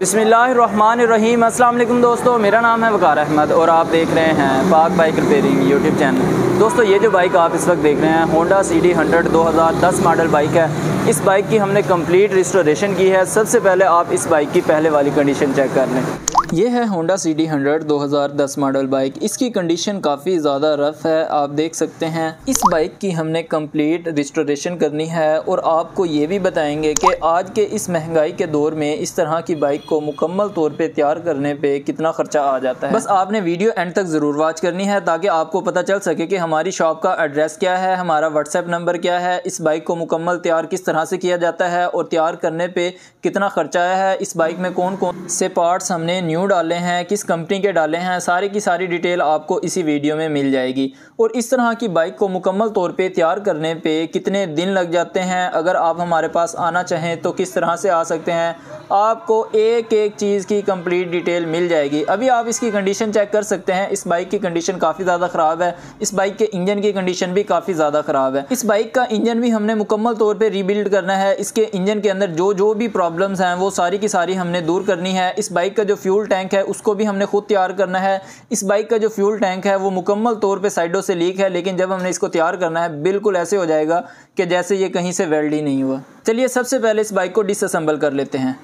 बिस्मिल्लाहिर्रहमानिर्रहीम। अस्सलाम वालेकुम दोस्तों, मेरा नाम है वकार अहमद और आप देख रहे हैं पाक बाइक रिपेयरिंग यूट्यूब चैनल। दोस्तों, ये जो बाइक आप इस वक्त देख रहे हैं होंडा CD 100 2010 मॉडल बाइक है। इस बाइक की हमने कंप्लीट रिस्टोरेशन की है। सबसे पहले आप इस बाइक की पहले वाली कंडीशन चेक कर लें। ये है होंडा CD 100 2010 मॉडल बाइक। इसकी कंडीशन काफ़ी ज़्यादा रफ़ है, आप देख सकते हैं। इस बाइक की हमने कंप्लीट रिस्टोरेशन करनी है और आपको ये भी बताएंगे कि आज के इस महंगाई के दौर में इस तरह की बाइक को मुकम्मल तौर पे तैयार करने पे कितना ख़र्चा आ जाता है। बस आपने वीडियो एंड तक ज़रूर वॉच करनी है ताकि आपको पता चल सके कि हमारी शॉप का एड्रेस क्या है, हमारा व्हाट्सएप नंबर क्या है, इस बाइक को मुकम्मल तैयार किस तरह से किया जाता है और तैयार करने पे कितना ख़र्चा आया है, इस बाइक में कौन कौन से पार्ट्स हमने न्यू डाले हैं, किस कंपनी के डाले हैं, सारी की सारी डिटेल आपको इसी वीडियो में मिल जाएगी। और इस तरह की बाइक को मुकम्मल तौर पे तैयार करने पे कितने दिन लग जाते हैं, अगर आप हमारे पास आना चाहें तो किस तरह से आ सकते हैं, आपको एक एक चीज़ की कंप्लीट डिटेल मिल जाएगी। अभी आप इसकी कंडीशन चेक कर सकते हैं। इस बाइक की कंडीशन काफ़ी ज़्यादा ख़राब है। इस बाइक के इंजन की कंडीशन भी काफ़ी ज़्यादा ख़राब है। इस बाइक का इंजन भी हमने मुकम्मल तौर पे रीबिल्ड करना है। इसके इंजन के अंदर जो भी प्रॉब्लम्स हैं वो सारी की सारी हमने दूर करनी है। इस बाइक का जो फ्यूल टैंक है उसको भी हमने खुद तैयार करना है। इस बाइक का जो फ्यूल टैंक है वो मुकम्मल तौर पे साइडों से लीक है, लेकिन जब हमने इसको तैयार करना है बिल्कुल ऐसे हो जाएगा कि जैसे ये कहीं से वेल्ड ही नहीं हुआ। चलिए सबसे पहले इस बाइक को डिसअसेंबल कर लेते हैं।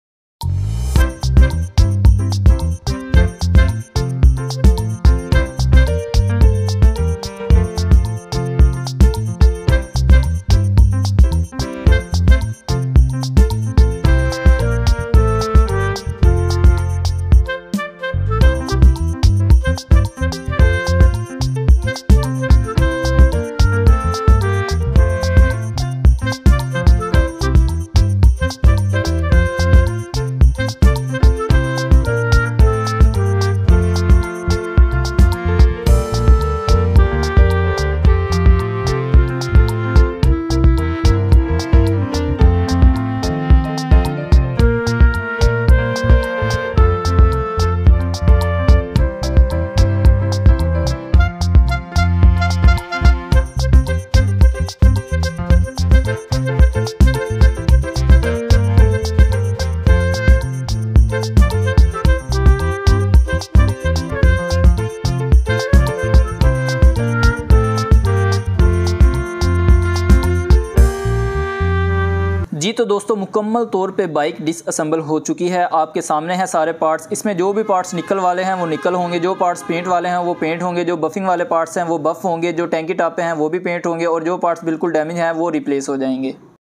जी तो दोस्तों, मुकम्मल तौर पे बाइक डिसअसेंबल हो चुकी है। आपके सामने हैं सारे पार्ट्स। इसमें जो भी पार्ट्स निकल वाले हैं वो निकल होंगे, जो पार्ट्स पेंट वाले हैं वो पेंट होंगे, जो बफिंग वाले पार्ट्स हैं वो बफ होंगे, जो टैंकी टापे हैं वो भी पेंट होंगे और जो पार्ट्स बिल्कुल डैमेज हैं वो रिप्लेस हो जाएंगे।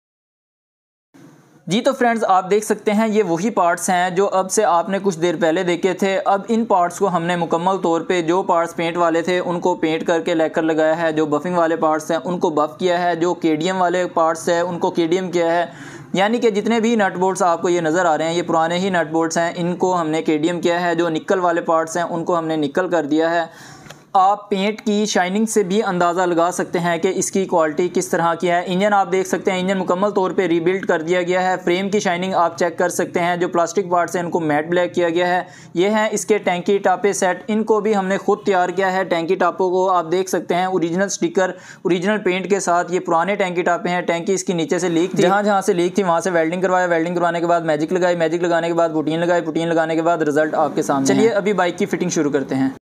जी तो फ्रेंड्स, आप देख सकते हैं ये वही पार्ट्स हैं जो अब से आपने कुछ देर पहले देखे थे। अब इन पार्ट्स को हमने मुकम्मल तौर पे जो पार्ट्स पेंट वाले थे उनको पेंट करके लैकर लगाया है, जो बफिंग वाले पार्ट्स हैं उनको बफ किया है, जो केडीएम वाले पार्ट्स हैं उनको केडीएम किया है। यानी कि जितने भी नट बोल्ट्स आपको ये नज़र आ रहे हैं ये पुराने ही नट बोल्ट्स हैं, इनको हमने केडीएम किया है। जो निकल वाले पार्ट्स हैं उनको हमने निकल कर दिया है। आप पेंट की शाइनिंग से भी अंदाज़ा लगा सकते हैं कि इसकी क्वालिटी किस तरह की है। इंजन आप देख सकते हैं, इंजन मुकम्मल तौर पे रीबिल्ड कर दिया गया है। फ्रेम की शाइनिंग आप चेक कर सकते हैं। जो प्लास्टिक पार्ट्स हैं इनको मैट ब्लैक किया गया है। ये हैं इसके टैंकी टापे सेट, इनको भी हमने खुद तैयार किया है। टैंकी टापों को आप देख सकते हैं ओरिजिनल स्टिकर, ओरिजिनल पेंट के साथ। ये पुराने टैंकी टापे हैं। टैंकी इसकी नीचे से लीक थी, जहाँ से लीक थी वहाँ से वेल्डिंग करवाया। वेल्डिंग करवाने के बाद मैजिक लगाई, मैजिक लगाने के बाद पुटीन लगाई, पुटीन लगाने के बाद रिजल्ट आपके सामने। चलिए अभी बाइक की फिटिंग शुरू करते हैं।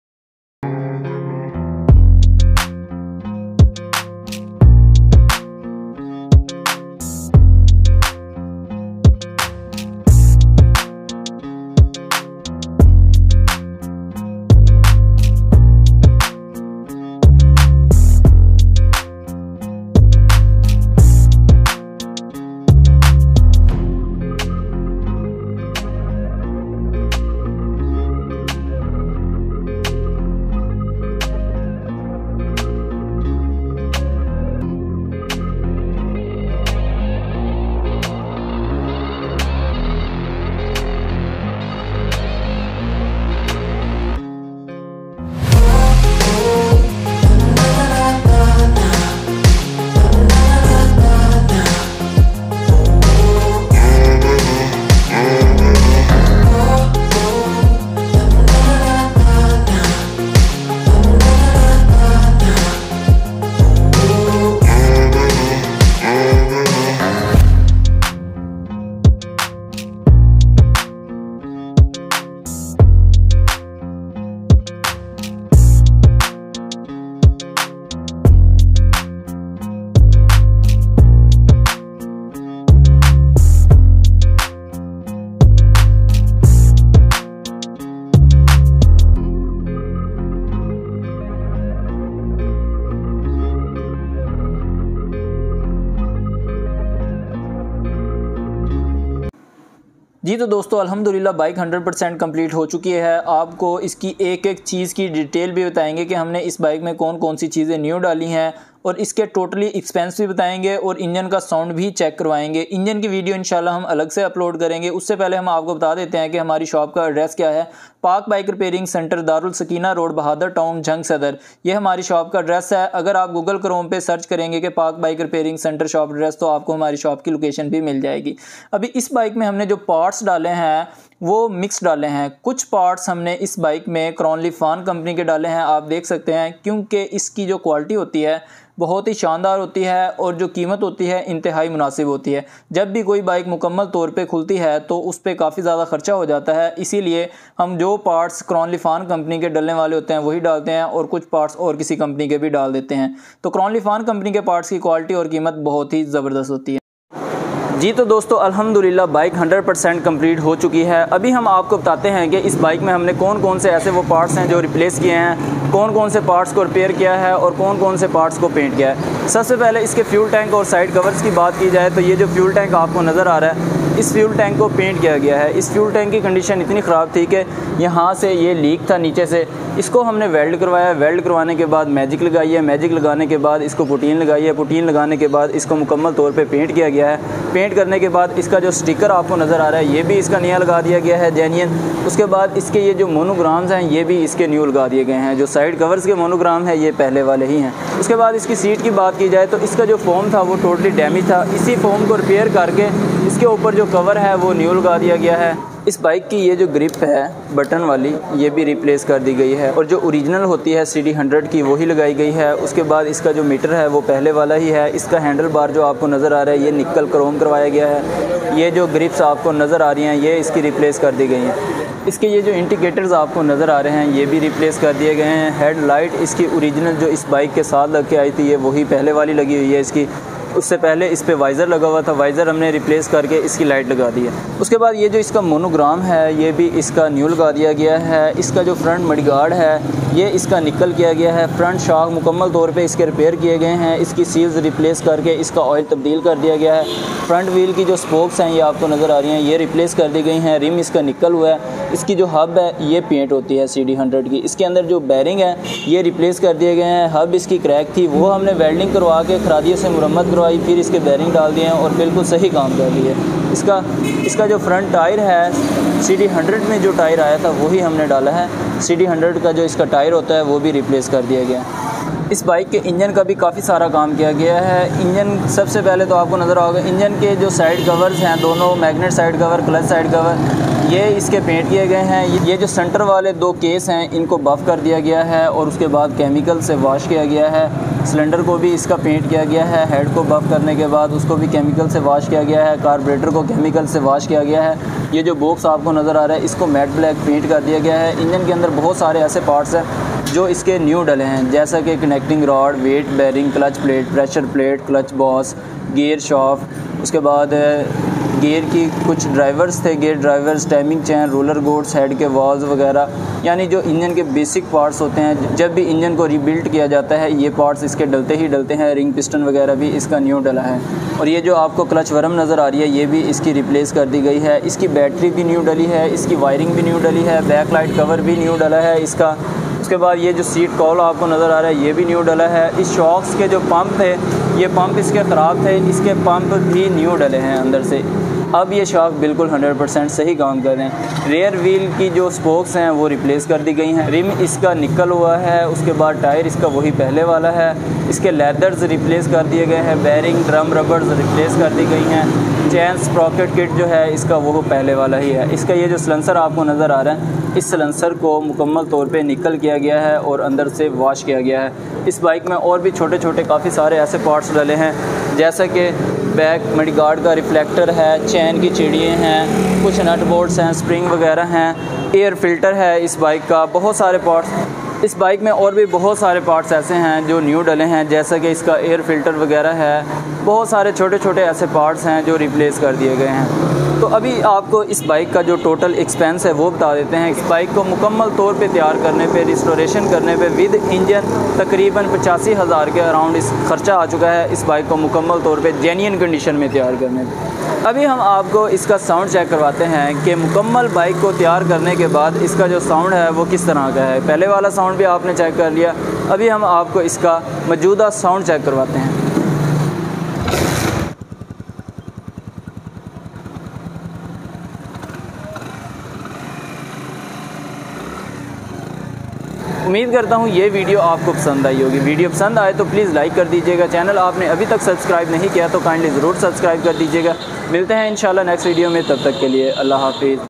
जी तो दोस्तों अल्हम्दुलिल्लाह बाइक 100% कंप्लीट हो चुकी है। आपको इसकी एक एक चीज़ की डिटेल भी बताएंगे कि हमने इस बाइक में कौन कौन सी चीज़ें न्यू डाली हैं और इसके टोटली एक्सपेंस भी बताएंगे और इंजन का साउंड भी चेक करवाएंगे। इंजन की वीडियो इंशाल्लाह हम अलग से अपलोड करेंगे। उससे पहले हम आपको बता देते हैं कि हमारी शॉप का एड्रेस क्या है। Pak bike repairing centre, Darul Sakina road, Bahadur town, Jang Sadar, ये हमारी शॉप का एड्रेस है। अगर आप गूगल क्रोम पे सर्च करेंगे कि Pak bike repairing centre shop address तो आपको हमारी शॉप की लोकेशन भी मिल जाएगी। अभी इस बाइक में हमने जो पार्ट्स डाले हैं वो मिक्स डाले हैं। कुछ पार्ट्स हमने इस बाइक में क्रॉनलीफान कंपनी के डाले हैं, आप देख सकते हैं, क्योंकि इसकी जो क्वालिटी होती है बहुत ही शानदार होती है और जो कीमत होती है इंतहाई मुनासिब होती है। जब भी कोई बाइक मुकम्मल तौर पे खुलती है तो उस पर काफ़ी ज़्यादा खर्चा हो जाता है, इसीलिए हम जो पार्ट्स क्रॉनलीफान कंपनी के डलने वाले होते हैं वही डालते हैं और कुछ पार्ट्स और किसी कंपनी के भी डाल देते हैं। तो क्रॉनलीफान कंपनी के पार्ट्स की क्वालिटी और कीमत बहुत ही ज़बरदस्त होती है। जी तो दोस्तों अल्हम्दुलिल्लाह बाइक 100% कंप्लीट हो चुकी है। अभी हम आपको बताते हैं कि इस बाइक में हमने कौन कौन से ऐसे वो पार्ट्स हैं जो रिप्लेस किए हैं, कौन कौन से पार्ट्स को रिपेयर किया है और कौन कौन से पार्ट्स को पेंट किया है। सबसे पहले इसके फ्यूल टैंक और साइड कवर्स की बात की जाए तो ये जो फ्यूल टैंक आपको नज़र आ रहा है, इस फ्यूल टैंक को पेंट किया गया है। इस फ्यूल टैंक की कंडीशन इतनी ख़राब थी कि यहाँ से ये लीक था नीचे से, इसको हमने वेल्ड करवाया। वेल्ड करवाने के बाद मैजिक लगाई है, मैजिक लगाने के बाद इसको पुटीन लगाई है, पुटीन लगाने के बाद इसको मुकम्मल तौर पे पेंट किया गया है। पेंट करने के बाद इसका जो स्टिकर आपको नज़र आ रहा है ये भी इसका नया लगा दिया गया है, जेन्युइन। उसके बाद इसके ये जो मोनोग्राम्स हैं ये भी इसके न्यू लगा दिए गए हैं। जो साइड कवर्स के मोनोग्राम है ये पहले वाले ही हैं। उसके बाद इसकी सीट की बात की जाए तो इसका जो फोम था वो टोटली डैमेज था। इसी फोम को रिपेयर करके इसके ऊपर जो कवर है वो न्यू लगा दिया गया है। इस बाइक की ये जो ग्रिप है बटन वाली ये भी रिप्लेस कर दी गई है और जो ओरिजिनल होती है CD 100 की वही लगाई गई है। उसके बाद इसका जो मीटर है वो पहले वाला ही है। इसका हैंडल बार जो आपको नज़र आ रहा है ये निकल क्रोम करवाया गया है। ये जो ग्रिप्स आपको नज़र आ रही हैं ये इसकी रिप्लेस कर दी गई हैं। इसके ये जो इंडिकेटर्स आपको नज़र आ रहे हैं ये भी रिप्लेस कर दिए गए हैं। हेड लाइट इसकी ओरिजिनल जो इस बाइक के साथ लग के आई थी ये वही पहले वाली लगी हुई है इसकी। उससे पहले इस पे वाइज़र लगा हुआ था, वाइज़र हमने रिप्लेस करके इसकी लाइट लगा दी है। उसके बाद ये जो इसका मोनोग्राम है ये भी इसका न्यू लगा दिया गया है। इसका जो फ्रंट मडगार्ड है ये इसका निकल किया गया है। फ्रंट शॉक मुकम्मल तौर पे इसके रिपेयर किए गए हैं। इसकी सील्स रिप्लेस करके इसका ऑयल तब्दील कर दिया गया है। फ्रंट व्हील की जो स्पोक्स हैं ये आपको नज़र आ रही हैं ये रिप्लेस कर दी गई हैं। रिम इसका निकल हुआ है। इसकी जो हब है ये पेंट होती है CD 100 की। इसके अंदर जो बैरिंग है ये रिप्लेस कर दिए गए हैं। हब इसकी क्रैक थी वो हमने वेल्डिंग करवा के खरादियों से मुरम्मत करवाई, फिर इसके बैरिंग डाल दिए हैं और बिल्कुल सही काम कर लिए। इसका जो फ्रंट टायर है CD 100 में जो टायर आया था वही हमने डाला है। CD 100 का जो इसका टायर होता है वो भी रिप्लेस कर दिया गया है। इस बाइक के इंजन का भी काफ़ी सारा काम किया गया है। इंजन सबसे पहले तो आपको नज़र आओगे इंजन के जो साइड कवर्स हैं दोनों, magnet side cover, clutch side cover, ये इसके पेंट किए गए हैं। ये जो सेंटर वाले दो केस हैं इनको बफ़ कर दिया गया है और उसके बाद केमिकल से वॉश किया गया है। सिलेंडर को भी इसका पेंट किया गया है। हेड को बफ़ करने के बाद उसको भी केमिकल से वॉश किया गया है। कार्बोरेटर को केमिकल से वॉश किया गया है। ये जो बॉक्स आपको नज़र आ रहा है इसको मैट ब्लैक पेंट कर दिया गया है। इंजन के अंदर बहुत सारे ऐसे पार्ट्स हैं जो इसके न्यू डले हैं, जैसा कि connecting rod, weight bearing, clutch plate, pressure plate, clutch boss, gear shaft, उसके बाद गियर की कुछ ड्राइवर्स थे, gear drivers, timing chain, roller guides, head के वॉल्स वगैरह, यानी जो इंजन के बेसिक पार्ट्स होते हैं। जब भी इंजन को रीबिल्ड किया जाता है ये पार्ट्स इसके डलते ही डलते हैं। रिंग पिस्टन वगैरह भी इसका न्यू डला है। और ये जो आपको क्लच वर्म नज़र आ रही है ये भी इसकी रिप्लेस कर दी गई है। इसकी बैटरी भी न्यू डली है, इसकी वायरिंग भी न्यू डली है, बैक लाइट कवर भी न्यू डला है इसका। उसके बाद ये जो सीट कॉल आपको नज़र आ रहा है ये भी न्यू डला है। इस शॉक्स के जो पंप थे ये पंप इसके ख़राब थे, इसके पंप भी न्यू डले हैं अंदर से। अब ये शॉक बिल्कुल 100% सही काम कर रहे हैं। रेयर व्हील की जो स्पोक्स हैं वो रिप्लेस कर दी गई हैं। रिम इसका निकल हुआ है। उसके बाद टायर इसका वही पहले वाला है। इसके लेदर्स रिप्लेस कर दिए गए हैं। बैरिंग, ड्रम रबर्स रिप्लेस कर दी गई हैं। चैन स्प्रॉकेट किट जो है इसका वो पहले वाला ही है। इसका ये जो सिलेंसर आपको नज़र आ रहा है इस सिलेंसर को मुकम्मल तौर पे निकल किया गया है और अंदर से वॉश किया गया है। इस बाइक में और भी छोटे छोटे काफ़ी सारे ऐसे पार्ट्स डले हैं, जैसा कि बैक मडगार्ड का रिफ्लेक्टर है, चैन की चिड़ियाँ हैं, कुछ नट बोल्ट्स हैं, स्प्रिंग वगैरह हैं, एयर फिल्टर है इस बाइक का, बहुत सारे पार्ट्स। इस बाइक में और भी बहुत सारे पार्ट्स ऐसे हैं जो न्यू डले हैं, जैसा कि इसका एयर फिल्टर वगैरह है। बहुत सारे छोटे छोटे ऐसे पार्ट्स हैं जो रिप्लेस कर दिए गए हैं। तो अभी आपको इस बाइक का जो टोटल एक्सपेंस है वो बता देते हैं। इस बाइक को मुकम्मल तौर पे तैयार करने पे, रिस्टोरेशन करने पे विद इंजन तकरीबन 85,000 के अराउंड इस खर्चा आ चुका है इस बाइक को मुकम्मल तौर पे जेन्युइन कंडीशन में तैयार करने पे। अभी हम आपको इसका साउंड चेक करवाते हैं कि मुकम्मल बाइक को तैयार करने के बाद इसका जो साउंड है वो किस तरह का है। पहले वाला साउंड भी आपने चेक कर लिया, अभी हम आपको इसका मौजूदा साउंड चेक करवाते हैं। उम्मीद करता हूँ ये वीडियो आपको पसंद आई होगी। वीडियो पसंद आए तो प्लीज़ लाइक कर दीजिएगा। चैनल आपने अभी तक सब्सक्राइब नहीं किया तो काइंडली ज़रूर सब्सक्राइब कर दीजिएगा। मिलते हैं इंशाल्लाह नेक्स्ट वीडियो में, तब तक के लिए अल्लाह हाफिज़।